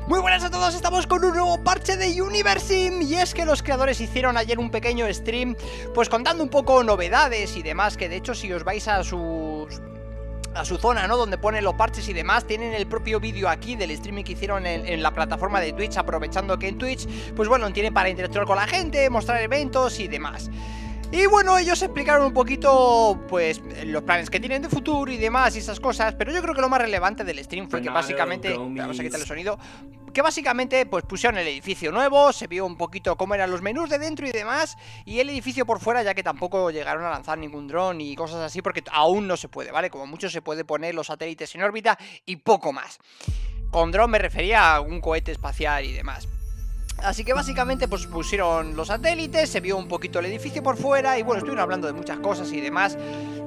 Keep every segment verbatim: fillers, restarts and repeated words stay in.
Muy buenas a todos, estamos con un nuevo parche de Universim. Y es que los creadores hicieron ayer un pequeño stream, pues contando un poco novedades y demás. Que de hecho si os vais a sus... a su zona, ¿no? Donde ponen los parches y demás, tienen el propio vídeo aquí del streaming que hicieron en, en la plataforma de Twitch. Aprovechando que en Twitch, pues bueno, tiene para interactuar con la gente, mostrar eventos y demás. Y bueno, ellos explicaron un poquito, pues, los planes que tienen de futuro y demás y esas cosas. Pero yo creo que lo más relevante del stream fue que básicamente, vamos a quitar el sonido, que básicamente, pues, pusieron el edificio nuevo. Se vio un poquito cómo eran los menús de dentro y demás. Y el edificio por fuera, ya que tampoco llegaron a lanzar ningún dron y cosas así, porque aún no se puede, ¿vale? Como mucho se puede poner los satélites en órbita y poco más. Con dron me refería a un cohete espacial y demás. Así que básicamente pues pusieron los satélites, se vio un poquito el edificio por fuera y bueno, estuvieron hablando de muchas cosas y demás,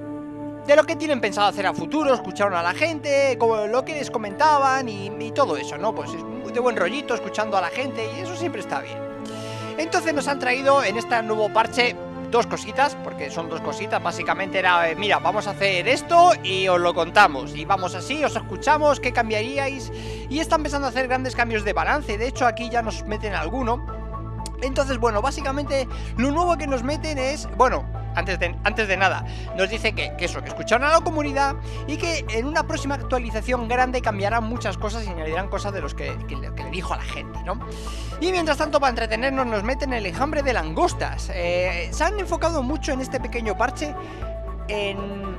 de lo que tienen pensado hacer a futuro. Escucharon a la gente, como lo que les comentaban y, y todo eso, ¿no? Pues es de buen rollito escuchando a la gente y eso siempre está bien. Entonces nos han traído en este nuevo parche dos cositas, porque son dos cositas. Básicamente era, eh, mira, vamos a hacer esto y os lo contamos. Y vamos así, os escuchamos, ¿qué cambiaríais? Y están empezando a hacer grandes cambios de balance. De hecho, aquí ya nos meten alguno. Entonces, bueno, básicamente lo nuevo que nos meten es, bueno, antes de, antes de nada, nos dice que, que eso, que escucharon a la comunidad y que en una próxima actualización grande cambiarán muchas cosas y añadirán cosas de los que, que, le, que le dijo a la gente, ¿no? Y mientras tanto, para entretenernos, nos meten el enjambre de langostas. Eh, se han enfocado mucho en este pequeño parche en,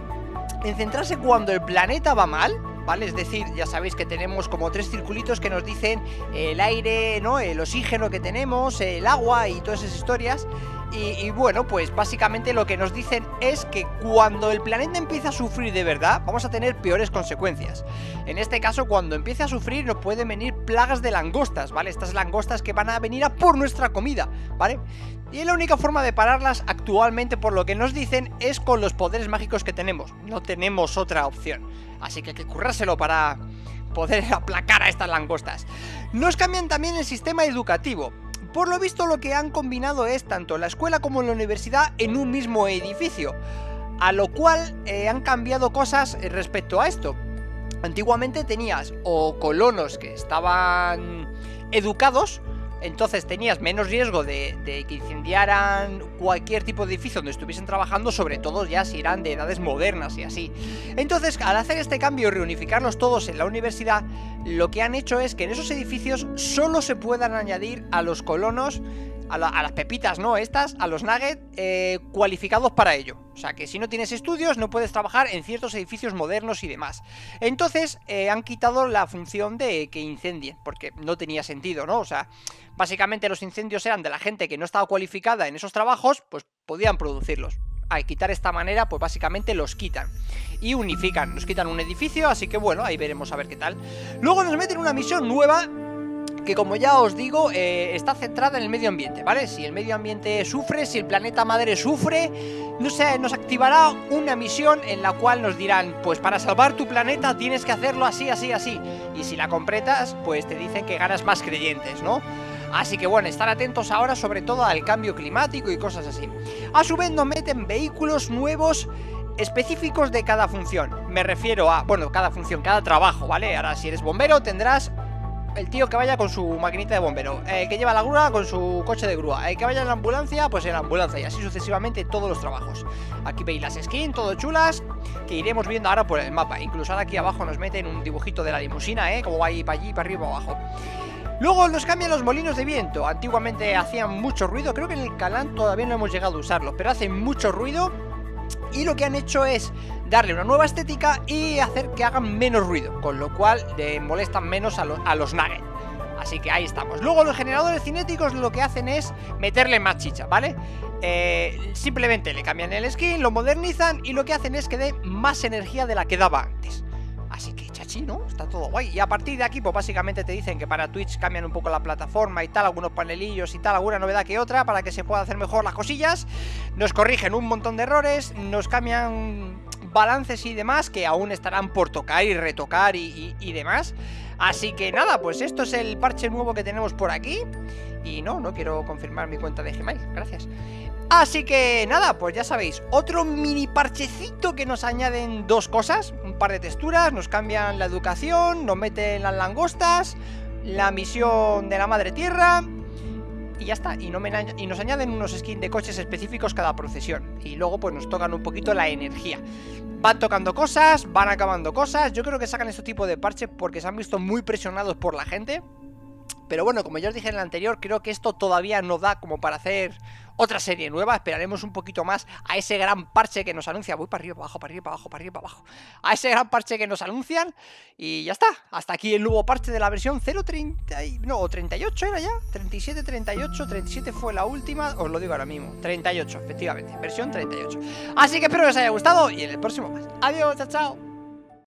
en centrarse cuando el planeta va mal, ¿vale? Es decir, ya sabéis que tenemos como tres circulitos que nos dicen el aire, ¿no? El oxígeno que tenemos, el agua y todas esas historias. Y, y bueno, pues básicamente lo que nos dicen es que cuando el planeta empieza a sufrir de verdad, vamos a tener peores consecuencias. En este caso, cuando empiece a sufrir, nos pueden venir plagas de langostas, ¿vale? Estas langostas que van a venir a por nuestra comida, ¿vale? Y la única forma de pararlas actualmente, por lo que nos dicen, es con los poderes mágicos que tenemos. No tenemos otra opción. Así que hay que currárselo para poder aplacar a estas langostas. Nos cambian también el sistema educativo. Por lo visto, lo que han combinado es tanto la escuela como la universidad en un mismo edificio, a lo cual eh, han cambiado cosas respecto a esto. Antiguamente tenías o colonos que estaban educados, entonces tenías menos riesgo de, de que incendiaran cualquier tipo de edificio donde estuviesen trabajando, sobre todo ya si eran de edades modernas y así. Entonces, al hacer este cambio y reunificarlos todos en la universidad, lo que han hecho es que en esos edificios solo se puedan añadir a los colonos, a, la, a las pepitas, ¿no? Estas, a los nuggets, eh, cualificados para ello. O sea, que si no tienes estudios no puedes trabajar en ciertos edificios modernos y demás. Entonces, eh, han quitado la función de que incendien, porque no tenía sentido, ¿no? O sea, básicamente los incendios eran de la gente que no estaba cualificada en esos trabajos, pues podían producirlos. Al quitar esta manera, pues básicamente los quitan y unifican, nos quitan un edificio, así que bueno, ahí veremos a ver qué tal. Luego nos meten una misión nueva que, como ya os digo, eh, está centrada en el medio ambiente, ¿vale? Si el medio ambiente sufre, si el planeta madre sufre, no sé, nos activará una misión en la cual nos dirán, pues para salvar tu planeta tienes que hacerlo así, así, así. Y si la completas, pues te dicen que ganas más creyentes, ¿no? Así que bueno, estar atentos ahora sobre todo al cambio climático y cosas así. A su vez nos meten vehículos nuevos específicos de cada función. Me refiero a, bueno, cada función, cada trabajo, ¿vale? Ahora si eres bombero tendrás el tío que vaya con su maquinita de bombero, el que lleva la grúa con su coche de grúa, el que vaya en la ambulancia, pues en la ambulancia, y así sucesivamente todos los trabajos. Aquí veis las skins, todo chulas, que iremos viendo ahora por el mapa. Incluso ahora aquí abajo nos meten un dibujito de la limusina, ¿eh? Como va ahí para allí, para arriba, para abajo. Luego nos cambian los molinos de viento. Antiguamente hacían mucho ruido, creo que en el Calán todavía no hemos llegado a usarlos, pero hacen mucho ruido. Y lo que han hecho es darle una nueva estética y hacer que hagan menos ruido, con lo cual le molestan menos a, lo, a los nuggets. Así que ahí estamos. Luego los generadores cinéticos lo que hacen es meterle más chicha, ¿vale? Eh, simplemente le cambian el skin, lo modernizan y lo que hacen es que dé más energía de la que daba antes. Así que chachi, ¿no? Está todo guay. Y a partir de aquí, pues básicamente te dicen que para Twitch cambian un poco la plataforma y tal, algunos panelillos y tal, alguna novedad que otra, para que se pueda hacer mejor las cosillas. Nos corrigen un montón de errores, nos cambian balances y demás, que aún estarán por tocar y retocar y, y, y demás. Así que nada, pues esto es el parche nuevo que tenemos por aquí. Y no, no quiero confirmar mi cuenta de Gmail, gracias. Así que nada, pues ya sabéis, otro mini parchecito que nos añaden dos cosas, un par de texturas, nos cambian la educación, nos meten las langostas, la misión de la Madre Tierra. Y ya está, y, no me, y nos añaden unos skins de coches específicos cada procesión. Y luego pues nos tocan un poquito la energía. Van tocando cosas, van acabando cosas. Yo creo que sacan este tipo de parches porque se han visto muy presionados por la gente. Pero bueno, como ya os dije en el anterior, creo que esto todavía no da como para hacer otra serie nueva. Esperaremos un poquito más a ese gran parche que nos anuncia. Voy para arriba, para abajo, para arriba, para abajo, para arriba, para abajo. A ese gran parche que nos anuncian. Y ya está. Hasta aquí el nuevo parche de la versión cero treinta. No, treinta y ocho era ya. treinta y siete, treinta y ocho. treinta y siete fue la última. Os lo digo ahora mismo. treinta y ocho, efectivamente. Versión treinta y ocho. Así que espero que os haya gustado. Y en el próximo más. Adiós, chao, chao.